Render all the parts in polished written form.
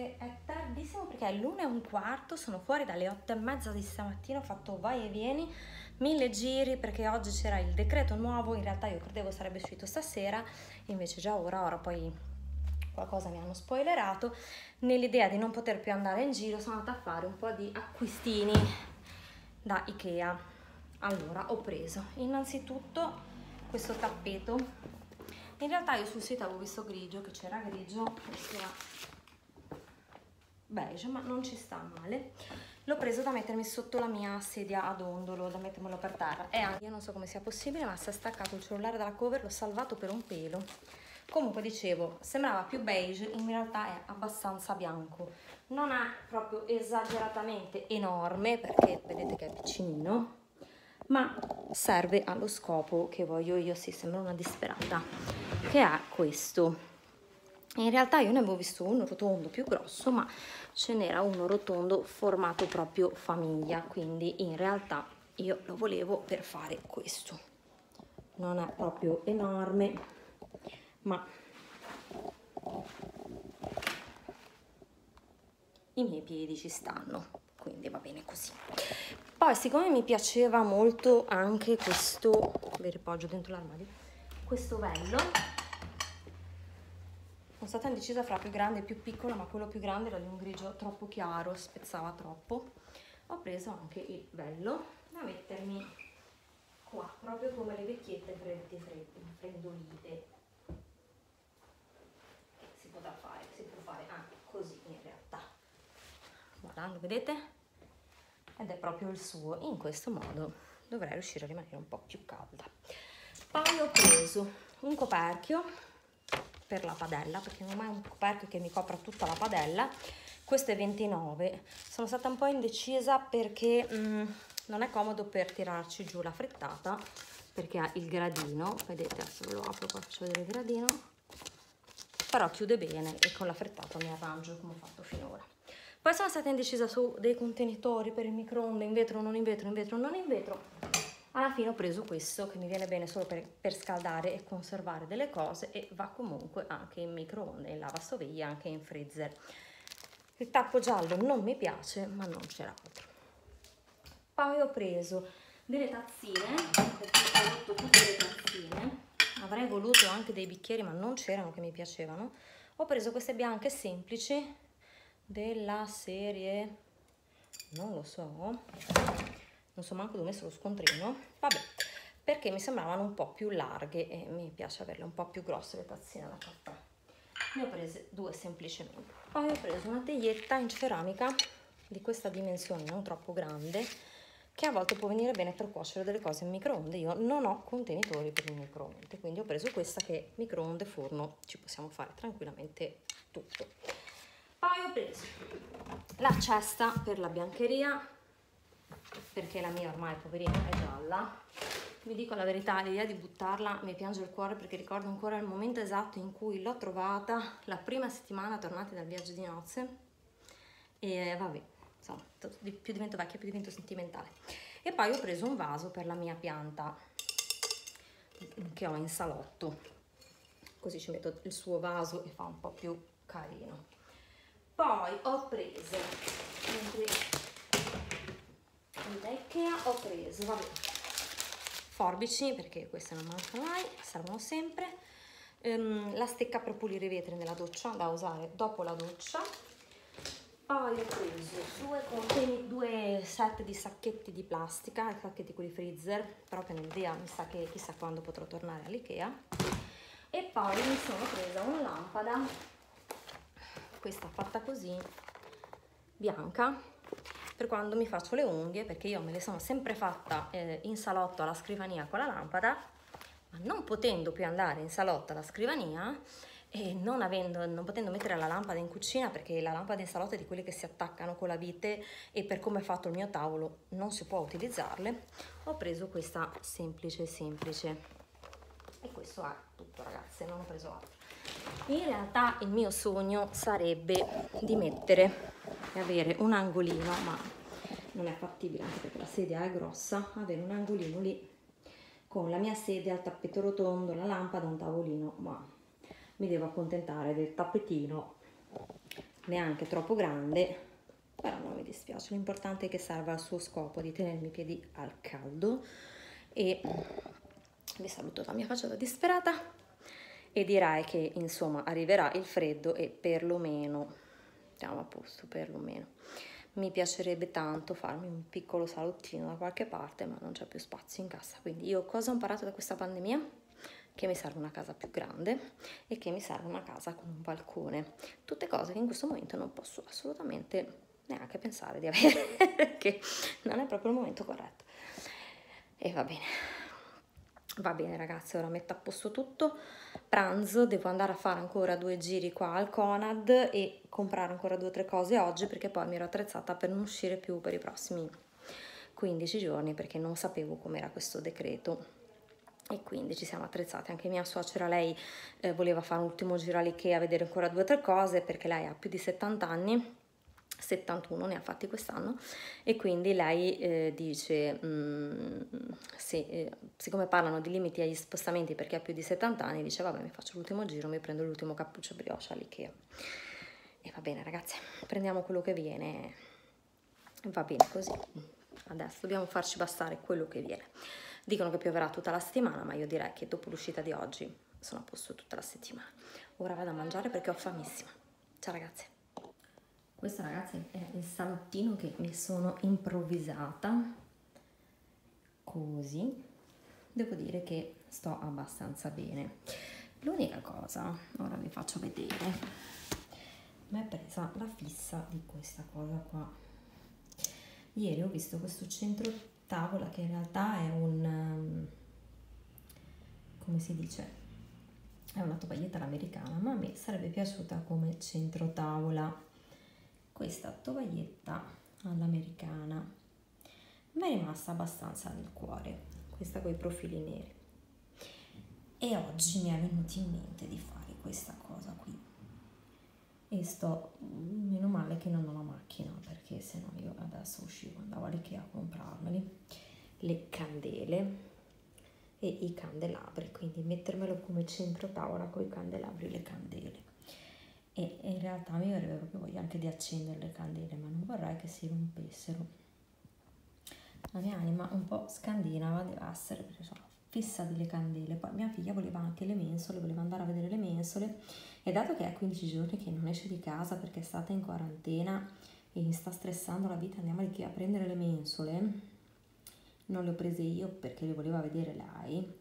che è tardissimo perché è l'1:15, sono fuori dalle 8:30 di stamattina, ho fatto vai e vieni, 1000 giri perché oggi c'era il decreto nuovo, in realtà io credevo sarebbe uscito stasera, invece già ora poi qualcosa mi hanno spoilerato, nell'idea di non poter più andare in giro sono andata a fare un po' di acquistini da Ikea. Allora ho preso innanzitutto questo tappeto, in realtà io sul sito avevo visto grigio, che c'era grigio, questo era beige ma non ci sta male, l'ho preso da mettermi sotto la mia sedia ad ondolo, da mettermelo per terra, e anche io non so come sia possibile ma si è staccato il cellulare dalla cover, l'ho salvato per un pelo. Comunque dicevo, sembrava più beige, in realtà è abbastanza bianco, non è proprio esageratamente enorme perché vedete che è piccinino, ma serve allo scopo che voglio io, sì, sembra una disperata, che è questo. In realtà io ne avevo visto uno rotondo più grosso, ma ce n'era uno rotondo formato proprio famiglia, quindi in realtà io lo volevo per fare questo. Non è proprio enorme, ma i miei piedi ci stanno, quindi va bene così. Poi siccome mi piaceva molto anche questo, vi ripoggio dentro l'armadio, questo vello, sono stata indecisa fra più grande e più piccolo, ma quello più grande era di un grigio troppo chiaro, spezzava troppo. Ho preso anche il vello da mettermi qua, proprio come le vecchiette freddolite. Si può fare anche così in realtà. Voilà, lo vedete? Ed è proprio il suo. In questo modo dovrei riuscire a rimanere un po' più calda. Poi ho preso un coperchio per la padella, perché non ho mai un coperchio che mi copra tutta la padella. Questo è 29. Sono stata un po' indecisa perché non è comodo per tirarci giù la frittata, perché ha il gradino, vedete, adesso ve lo apro, qua faccio vedere il gradino, però chiude bene e con la frittata mi arrangio come ho fatto finora. Poi sono stata indecisa su dei contenitori per il microonde, in vetro, non in vetro, in vetro, non in vetro. Alla fine ho preso questo che mi viene bene solo per scaldare e conservare delle cose e va comunque anche in microonde, in lavastoviglie, anche in freezer. Il tappo giallo non mi piace, ma non c'era altro. Poi ho preso delle tazzine, perché ho rotto tutte le tazzine. Avrei voluto anche dei bicchieri, ma non c'erano che mi piacevano. Ho preso queste bianche semplici della serie, non lo so, non so manco dove ho messo lo scontrino, vabbè, perché mi sembravano un po' più larghe e mi piace averle un po' più grosse le tazzine da caffè. Ne ho prese due semplicemente. Poi ho preso una teietta in ceramica di questa dimensione, non troppo grande, che a volte può venire bene per cuocere delle cose in microonde. Io non ho contenitori per il microonde, quindi ho preso questa che microonde, forno, ci possiamo fare tranquillamente tutto. Poi ho preso la cesta per la biancheria, perché la mia ormai poverina è gialla. Vi dico la verità, l'idea di buttarla mi piange il cuore, perché ricordo ancora il momento esatto in cui l'ho trovata, la prima settimana tornati dal viaggio di nozze, e vabbè, insomma, più divento vecchia più divento sentimentale. E poi ho preso un vaso per la mia pianta che ho in salotto, così ci metto il suo vaso e fa un po' più carino. Poi ho preso, da Ikea ho preso, vabbè, forbici, perché queste non mancano mai, servono sempre, la stecca per pulire i vetri nella doccia, da usare dopo la doccia. Poi ho preso due set di sacchetti di plastica, i sacchetti quelli freezer, però che nell'idea mi sa che chissà quando potrò tornare all'Ikea. E poi mi sono presa una lampada, questa fatta così, bianca, per quando mi faccio le unghie, perché io me le sono sempre fatta in salotto alla scrivania con la lampada, ma non potendo più andare in salotto alla scrivania e non potendo mettere la lampada in cucina, perché la lampada in salotto è di quelle che si attaccano con la vite e per come è fatto il mio tavolo non si può utilizzarle, ho preso questa semplice. E questo è tutto, ragazze, non ho preso altro. In realtà il mio sogno sarebbe di mettere e avere un angolino, ma non è fattibile anche perché la sedia è grossa, avere un angolino lì con la mia sedia, il tappeto rotondo, la lampada, un tavolino, ma mi devo accontentare del tappetino neanche troppo grande, però non mi dispiace, l'importante è che serva al suo scopo di tenermi i piedi al caldo. E vi saluto da mia faccia da disperata e direi che insomma arriverà il freddo e perlomeno siamo a posto, perlomeno. Mi piacerebbe tanto farmi un piccolo salottino da qualche parte, ma non c'è più spazio in casa. Quindi io cosa ho imparato da questa pandemia? Che mi serve una casa più grande e che mi serve una casa con un balcone. Tutte cose che in questo momento non posso assolutamente neanche pensare di avere, perché non è proprio il momento corretto. E va bene ragazzi, ora metto a posto tutto, pranzo, devo andare a fare ancora 2 giri qua al Conad e comprare ancora 2 o 3 cose oggi, perché poi mi ero attrezzata per non uscire più per i prossimi 15 giorni, perché non sapevo com'era questo decreto. E quindi ci siamo attrezzati, anche mia suocera, lei voleva fare un ultimo giro all'Ikea a vedere ancora 2 o 3 cose, perché lei ha più di 70 anni, 71 ne ha fatti quest'anno, e quindi lei dice, sì, siccome parlano di limiti agli spostamenti perché ha più di 70 anni, dice vabbè, mi faccio l'ultimo giro, mi prendo l'ultimo cappuccio brioche all'Ikea. E va bene ragazzi, prendiamo quello che viene, va bene così, adesso dobbiamo farci bastare quello che viene. Dicono che pioverà tutta la settimana, ma io direi che dopo l'uscita di oggi sono a posto tutta la settimana. Ora vado a mangiare perché ho famissima. Ciao ragazzi. Questo ragazzi è il salottino che mi sono improvvisata. Così. Devo dire che sto abbastanza bene. L'unica cosa, ora vi faccio vedere, mi è presa la fissa di questa cosa qua. Ieri ho visto questo centro tavola che in realtà è un, come si dice, è una tovaglietta all'americana, ma a me sarebbe piaciuta come centro tavola questa tovaglietta all'americana. Mi è rimasta abbastanza nel cuore questa con i profili neri, e oggi mi è venuto in mente di fare questa cosa qui. E meno male che non ho la macchina, perché sennò io adesso uscivo, andavo all'Ikea a comprarmeli, le candele e i candelabri, quindi mettermelo come centro tavola con i candelabri e le candele. E in realtà mi avrebbe proprio voglia anche di accendere le candele, ma non vorrei che si rompessero. La mia anima un po' scandinava deve essere, perché sono fissa delle candele. Poi mia figlia voleva anche le mensole, voleva andare a vedere le mensole, e dato che è 15 giorni che non esce di casa perché è stata in quarantena e mi sta stressando la vita, andiamo lì a prendere le mensole. Non le ho prese io perché le voleva vedere lei.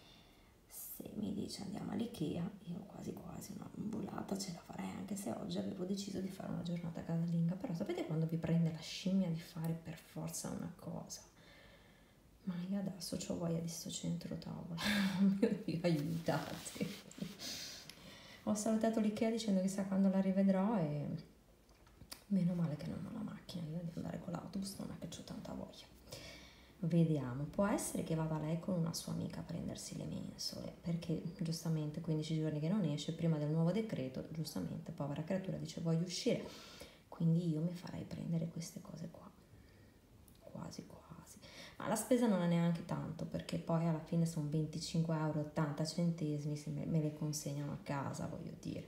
Se mi dice andiamo all'Ikea, io quasi quasi una volata ce la farei, anche se oggi avevo deciso di fare una giornata casalinga. Però sapete quando vi prende la scimmia di fare per forza una cosa? Ma io adesso ho voglia di sto centro tavola. Mio Dio, aiutate. Ho salutato l'Ikea dicendo chissà quando la rivedrò, e meno male che non ho la macchina, io di andare con l'autobus non è che ho tanta voglia. Vediamo, può essere che vada lei con una sua amica a prendersi le mensole, perché giustamente 15 giorni che non esce, prima del nuovo decreto, giustamente, povera creatura, dice voglio uscire, quindi io mi farei prendere queste cose qua, quasi quasi. Ma la spesa non è neanche tanto, perché poi alla fine sono 25,80 €, me le consegnano a casa, voglio dire.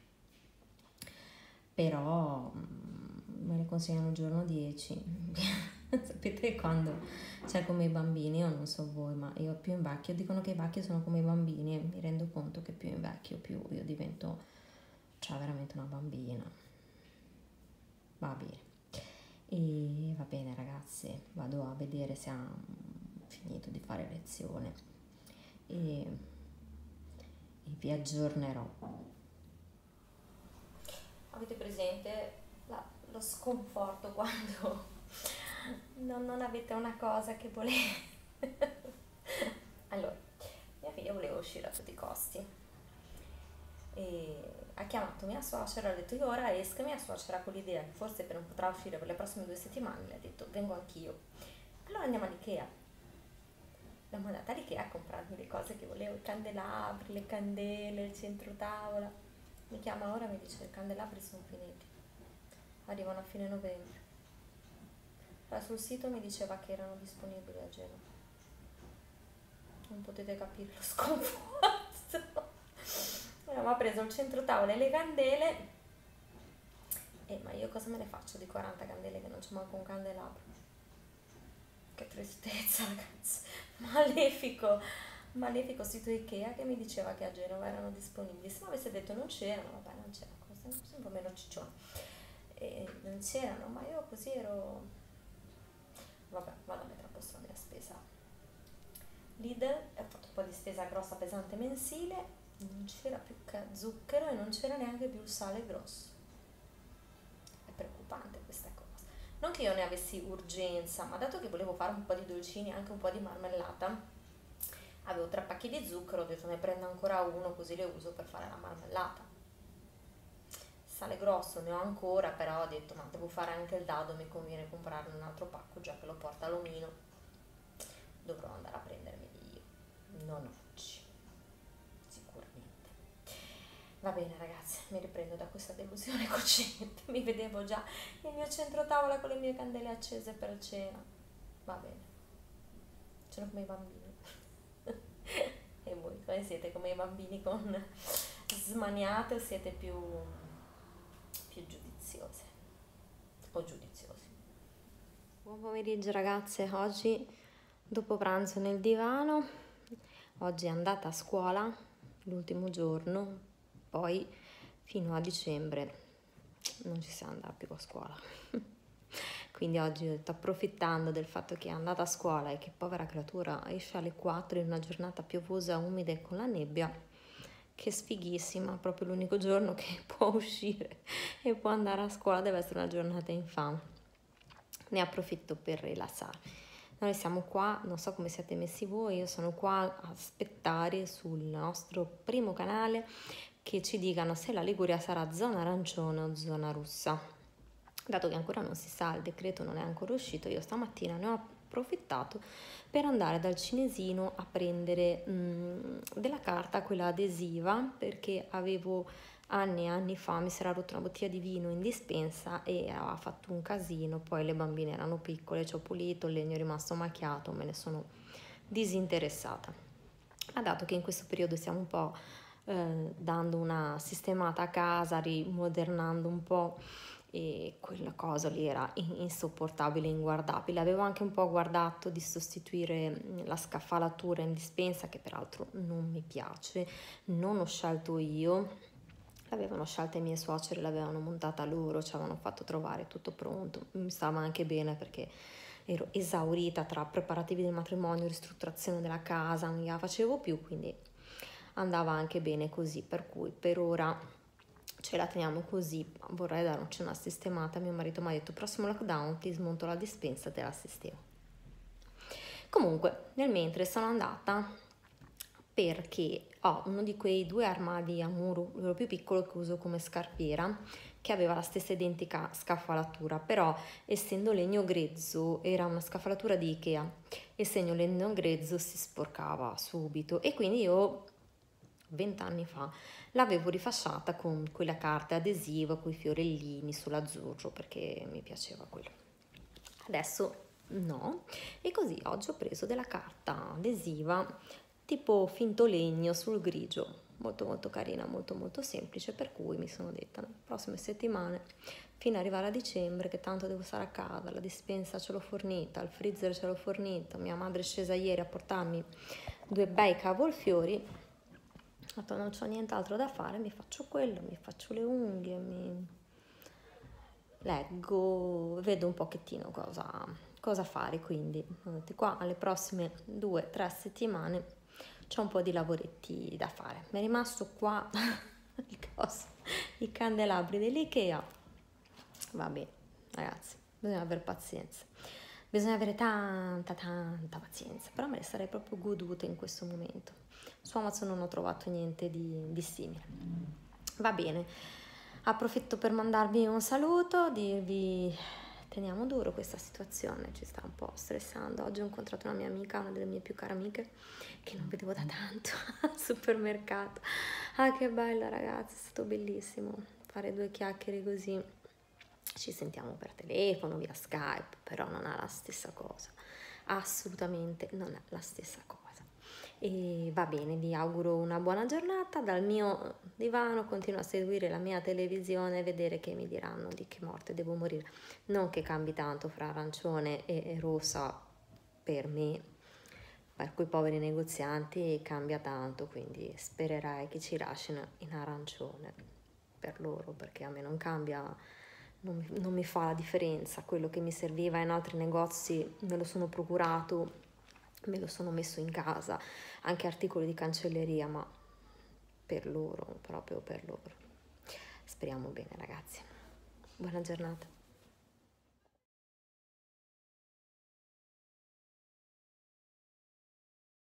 Però me le consegnano il giorno 10. Sapete quando c'è come i bambini, io non so voi, ma io più invecchio, dicono che i vecchi sono come i bambini, e mi rendo conto che più invecchio più io divento, cioè veramente una bambina. Va bene. E va bene ragazzi, vado a vedere se ha finito di fare lezione e vi aggiornerò. Avete presente lo sconforto quando non avete una cosa che volete? Allora, mia figlia voleva uscire a tutti i costi e ha chiamato mia suocera, ha detto io ora esco. Mia suocera con l'idea che forse non potrà uscire per le prossime 2 settimane, le ha detto vengo anch'io. Allora andiamo all'Ikea. Siamo andata all'Ikea a comprarmi le cose che volevo, i candelabri, le candele, il centro tavola. Mi chiama ora e mi dice i candelabri sono finiti, arrivano a fine novembre. Allora, sul sito mi diceva che erano disponibili a Genova. Non potete capire lo sconforto. Allora, mi ha preso il centro tavola e le candele Ma io cosa me ne faccio di 40 candele che non c'è manco un candelabro? Che tristezza, ragazzi. Malefico sito Ikea che mi diceva che a Genova erano disponibili. Se mi avesse detto non c'erano, vabbè, non c'erano, sempre un po' meno ciccione. E non c'erano, ma io così ero... Vabbè, vado a mettere a posto la mia spesa. Lidl, ho fatto un po' di spesa grossa pesante mensile, non c'era più zucchero e non c'era neanche più il sale grosso. È preoccupante questa cosa. Non che io ne avessi urgenza, ma dato che volevo fare un po' di dolcini e anche un po' di marmellata, avevo 3 pacchi di zucchero, ho detto ne prendo ancora uno così le uso per fare la marmellata. Sale grosso ne ho ancora, però ho detto ma devo fare anche il dado, mi conviene comprarne un altro pacco già che lo porta l'omino. Dovrò andare a prendermi io, non oggi, sicuramente. Va bene ragazzi, mi riprendo da questa delusione cocente, mi vedevo già il mio centro tavola con le mie candele accese per cena. Va bene, sono come i bambini. E voi, come siete? Come i bambini con smaniate o siete più giudiziose o giudiziosi? Buon pomeriggio ragazze, oggi dopo pranzo nel divano, oggi è andata a scuola l'ultimo giorno, poi fino a dicembre non ci si andrà più a scuola. Quindi oggi sto approfittando del fatto che è andata a scuola e che povera creatura esce alle 4 in una giornata piovosa, umida e con la nebbia, che sfighissima, proprio l'unico giorno che può uscire e può andare a scuola deve essere una giornata infame. Ne approfitto per rilassarmi. Noi siamo qua, non so come siete messi voi, io sono qua a aspettare sul nostro primo canale che ci dicano se la Liguria sarà zona arancione o zona rossa. Dato che ancora non si sa, il decreto non è ancora uscito, io stamattina ne ho approfittato per andare dal cinesino a prendere della carta, quella adesiva, perché avevo anni e anni fa, mi si era rotta una bottiglia di vino in dispensa e aveva fatto un casino, poi le bambine erano piccole, ci ho pulito, il legno è rimasto macchiato, me ne sono disinteressata. Ma dato che in questo periodo stiamo un po' dando una sistemata a casa, rimodernando un po', e quella cosa lì era insopportabile, inguardabile. Avevo anche un po' guardato di sostituire la scaffalatura in dispensa, che peraltro non mi piace, non ho scelto io, l'avevano scelta i miei suoceri, l'avevano montata loro, ci avevano fatto trovare tutto pronto, mi stava anche bene perché ero esaurita tra preparativi del matrimonio, ristrutturazione della casa, non gliela facevo più, quindi andava anche bene così, per cui per ora ce la teniamo così. Vorrei darci una sistemata, mio marito mi ha detto prossimo lockdown ti smonto la dispensa, te la sistemo. Comunque nel mentre sono andata perché ho uno di quei 2 armadi a muro, quello più piccolo che uso come scarpiera, che aveva la stessa identica scaffalatura, però essendo legno grezzo era una scaffalatura di Ikea, essendo legno grezzo si sporcava subito e quindi io 20 anni fa l'avevo rifasciata con quella carta adesiva con i fiorellini sull'azzurro perché mi piaceva quello. Adesso no, e così oggi ho preso della carta adesiva tipo finto legno sul grigio, molto molto carina, molto molto semplice, per cui mi sono detta nelle prossime settimane fino ad arrivare a dicembre che tanto devo stare a casa, la dispensa ce l'ho fornita, il freezer ce l'ho fornito, mia madre è scesa ieri a portarmi 2 bei cavolfiori, ho detto non c'ho nient'altro da fare, mi faccio quello, mi faccio le unghie, mi leggo, vedo un pochettino cosa fare, quindi qua alle prossime 2-3 settimane c'ho un po' di lavoretti da fare. Mi è rimasto qua i candelabri dell'Ikea. Va bene, ragazzi, bisogna avere pazienza. Bisogna avere tanta pazienza, però me le sarei proprio godute in questo momento. Su Amazon non ho trovato niente di simile. Va bene, approfitto per mandarvi un saluto, dirvi teniamo duro questa situazione, ci sta un po' stressando. Oggi ho incontrato una mia amica, una delle mie più care amiche, che non vedevo da tanto al supermercato. Ah, che bello ragazzi, è stato bellissimo fare 2 chiacchiere così. Ci sentiamo per telefono, via Skype, però non è la stessa cosa, assolutamente non è la stessa cosa. E va bene, vi auguro una buona giornata. Dal mio divano continuo a seguire la mia televisione e vedere che mi diranno di che morte devo morire. Non che cambi tanto fra arancione e rossa per me, per quei poveri negozianti cambia tanto, quindi spererei che ci lasciano in arancione per loro, perché a me non cambia, non mi fa la differenza. Quello che mi serviva in altri negozi me lo sono procurato, me lo sono messo in casa, anche articoli di cancelleria, ma per loro, proprio per loro. Speriamo bene, ragazzi. Buona giornata.